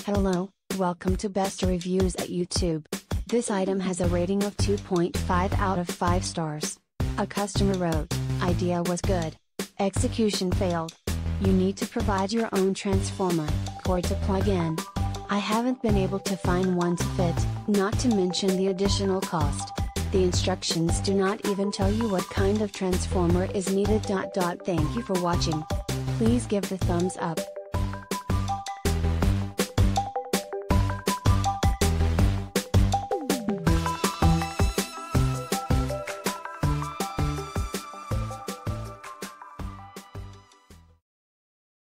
Hello, welcome to Best Reviews at YouTube. This item has a rating of 2.5 out of 5 stars. A customer wrote, "Idea was good. Execution failed. You need to provide your own transformer cord to plug in. I haven't been able to find one to fit, not to mention the additional cost. The instructions do not even tell you what kind of transformer is needed. Thank you for watching. Please give the thumbs up.